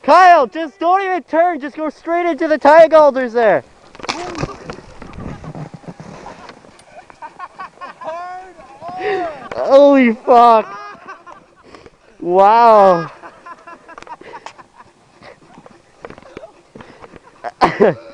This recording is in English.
Kyle, just don't even turn. Just go straight into the tag holders there. Holy fuck. Wow.